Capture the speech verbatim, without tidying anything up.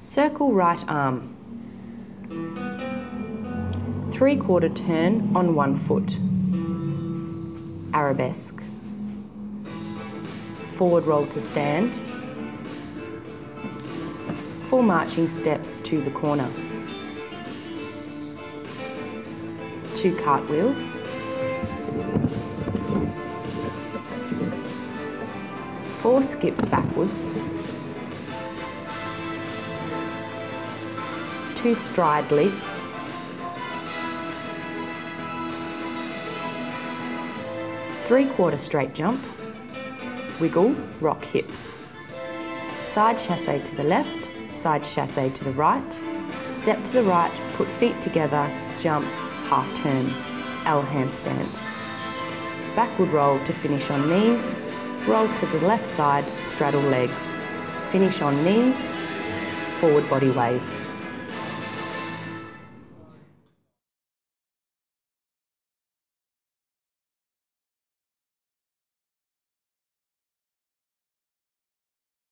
Circle right arm. Three quarter turn on one foot. Arabesque. Forward roll to stand. Four marching steps to the corner. Two cartwheels. Four skips backwards. Two stride leaps. Three quarter straight jump. Wiggle, rock hips. Side chassé to the left, side chassé to the right. Step to the right, put feet together, jump, half turn, L handstand. Backward roll to finish on knees. Roll to the left side, straddle legs. Finish on knees, forward body wave.